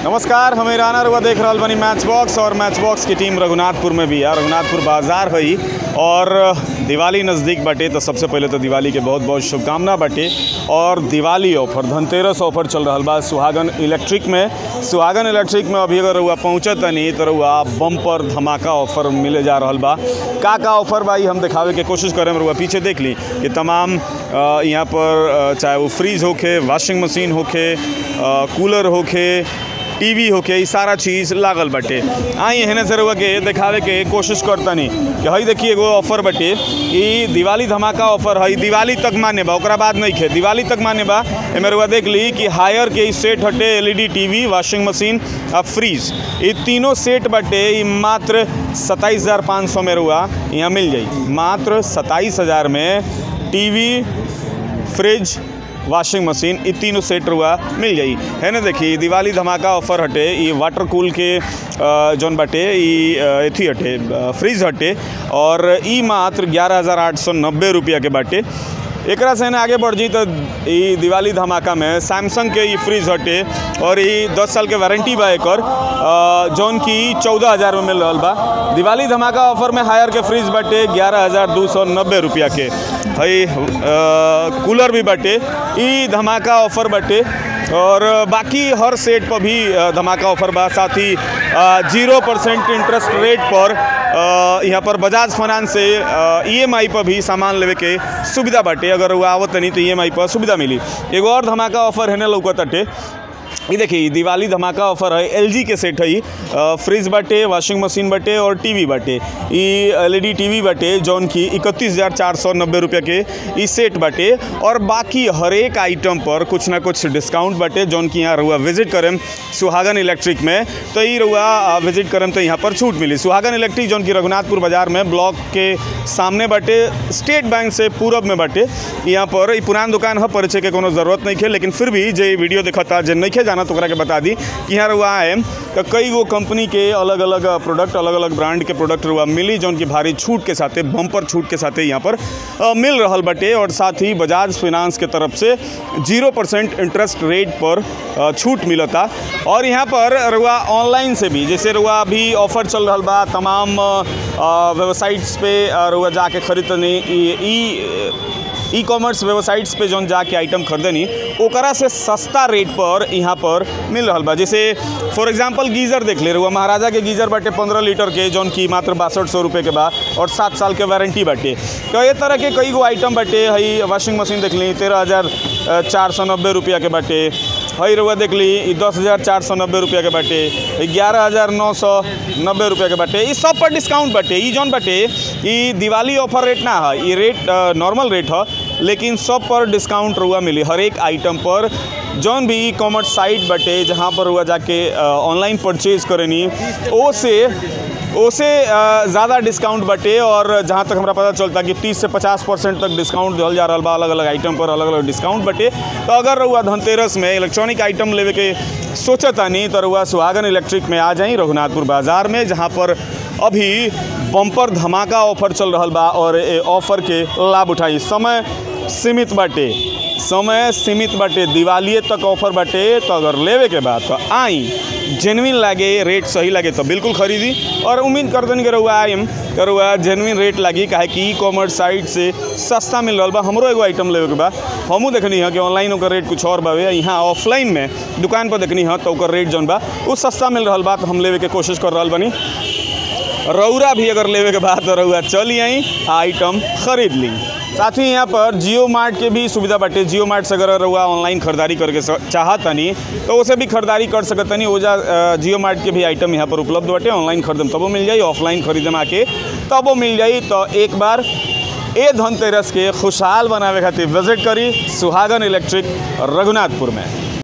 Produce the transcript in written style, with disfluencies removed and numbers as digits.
नमस्कार, हमें राना रुआ देख रहा बनी मैच बॉक्स और मैच बॉक्स की टीम रघुनाथपुर में भी है। रघुनाथपुर बाजार है और दिवाली नज़दीक बाटे तो सबसे पहले तो दिवाली के बहुत बहुत शुभकामना बाटे। और दिवाली ऑफर धनतेरस ऑफर चल रहा बा सुहागन इलेक्ट्रिक में। सुहागन इलेक्ट्रिक में अभी अगर रुआ पहुँचत नहीं तो रुआ बम्पर धमाका ऑफर मिले जा रहा बा। का ऑफर बा हम दिखावे के कोशिश करें। रुआ पीछे देख ली कि तमाम यहाँ पर चाहे वो फ्रीज होके, वॉशिंग मशीन होके, कूलर होके, टीवी होके, ये सारा चीज़ लागल बाटे। आई हेने से रुआ के दिखावे के कोशिश करता नहीं कि हई देखिए एगो ऑफर बाटे, ये दिवाली धमाका ऑफर है, दिवाली तक मान्य बा, ओकरा बाद नहीं खे, दिवाली तक मान्य बा। एमे रुआ देख ली कि हायर के सेट हटे एलईडी टीवी, वॉशिंग मशीन और फ्रीज, ये तीनों सेट बाटे। ये मात्र 27,500 में रुआ यहाँ मिल जाई। मात्र 27,000 में टीवी, फ्रिज, वॉशिंग मशीन, ये तीनों सेट रुआ मिल जाई है ना। देखिए दिवाली धमाका ऑफर हटे, ये वाटर कूल के जौन बाटे, ये एथी हटे, फ्रिज हटे और ये मात्र 11,890 रुपया के बाटे। एकरा से आगे बढ़ जी तो ये दिवाली धमाका में सैमसंग के ये फ्रिज हटे और ये 10 साल के वारंटी बा एकर, जौन की 14,000 में मिल रहा बा। दिवाली धमाका ऑफर में हायर के फ्रिज बाटे 11,290 रुपया के। हई कूलर भी बाटे, ये धमाका ऑफर बाटे। और बाकी हर सेट पर भी धमाका ऑफर बा। साथ ही 0% इंटरेस्ट रेट पर यहाँ पर बजाज फाइनेंस से EMI पर भी सामान लेवे के सुविधा बाटे। अगर वो आवत नहीं तो EMI पर सुविधा मिली। एगो और धमाका ऑफर है ना लौकत अटे, ये देखिए दिवाली धमाका ऑफर है। LG के सेट है, फ्रिज बाटे, वॉशिंग मशीन बाटे और टीवी बाटे। ये LED टीवी बाटे जौन की 31,490 रुपये के ये सेट बाटे। और बाकी हर एक आइटम पर कुछ ना कुछ डिस्काउंट बाटे, जौन की यहाँ रुआ विजिट करें सुहागन इलेक्ट्रिक में तो ये रुआ विजिट करें तो यहाँ पर छूट मिली। सुहागन इलेक्ट्रिक जौन की रघुनाथपुर बाजार में ब्लॉक के सामने बाटे, स्टेट बैंक से पूरब में बाटे। यहाँ पर ये पुरान दुकान है, परिचय के कोनो जरूरत नहीं है, लेकिन फिर भी जे वीडियो देखता जे नहीं जाना तो के बता दी कि यहाँ रुआ आए तो कई गो कंपनी के अलग अलग प्रोडक्ट, अलग अलग ब्रांड के प्रोडक्ट रुआ मिली, जौन की भारी छूट के साथ, बम्पर छूट के साथ यहाँ पर मिल रहा बटे। और साथ ही बजाज फाइनेंस के तरफ से 0% इंटरेस्ट रेट पर छूट मिलता। और यहाँ पर रुआ ऑनलाइन से भी, जैसे रुआ अभी ऑफर चल रहा बा तमाम वेबसाइट्स पे रुआ जाके खरीदनी, ई-कॉमर्स वेबसाइट्स पे जौन जाके आइटम खरीदनी ओकरा से सस्ता रेट पर यहाँ पर मिल रहा बा। जैसे फॉर एग्जांपल गीज़र देख ले रुआ, महाराजा के गीज़र बाटे 15 लीटर के, जौन की मात्र 6200 रुपये के बा और 7 साल के वारंटी बाटे। तो ये तरह के कई गो आइटम बाटे। हई वॉशिंग मशीन देख ली 13,490 रुपया के बाटे। हई रुआ देख ली 10,490 रुपया के बाटे, 11,990 रुपया के बाटे। ये सब पर डिस्काउंट बाटे। ये जौन बाटे ये दिवाली ऑफर रेट ना है, ये रेट नॉर्मल रेट है, लेकिन सब पर डिस्काउंट रुआ मिली हर एक आइटम पर। जौन भी ई-कॉमर्स साइट बाटे जहाँ पर रुआ जाके ऑनलाइन परचेज करेनी ओसे ज़्यादा डिस्काउंट बाटे। और जहाँ तक हमारा पता चलता कि 30 से 50% तक डिस्काउंट दिया जा रहा बा, अलग अलग आइटम पर अलग अलग डिस्काउंट बाटे। तो अगर रुआ धनतेरस में इलेक्ट्रॉनिक आइटम लेवे के सोचता नहीं तो रुआ सुहागन इलेक्ट्रिक में आ जाई रघुनाथपुर बाजार में, जहाँ पर अभी बम्पर धमाका ऑफर चल रहा बा। और ऑफर के लाभ उठाई। समय सीमित बाटे, दिवाली तक ऑफर बाटे। तो अगर लेवे के बाद तो आई, जेन्युइन लागे, रेट सही लगे तो बिल्कुल खरीदी। और उम्मीद करते कि रुआ आइम तो रुआ जेन्युइन रेट लगी, काहे कि ई-कॉमर्स साइट से सस्ता मिल रहा बा। हमरो एगो आइटम लेवे के बा, हमू देखनी है कि ऑनलाइन ओकर रेट कुछ और बावे, यहाँ ऑफलाइन में दुकान पर देखनी है तो ओकर रेट जौन बा वो सस्ता मिल रहा बा, तो हम लेवे के कोशिश कर रहा बनी। रउरा भी अगर लेवे के बाद तो रउरा चली आई आइटम खरीद ली। साथ ही यहाँ पर जियो मार्ट के भी सुविधा बाटे। जियो मार्ट से अगर रुआ ऑनलाइन खरीदारी करके चाहतनी तो उसे भी खरीदारी कर सकतनी। ओजा जियो मार्ट के भी आइटम यहाँ पर उपलब्ध बाटे। ऑनलाइन खरीदम तबो मिल जाई, ऑफलाइन खरीदम आके तबो मिल जाई। तो एक बार ए धनतेरस के खुशहाल बनावे खातिर विजिट करी सुहागन इलेक्ट्रिक रघुनाथपुर में।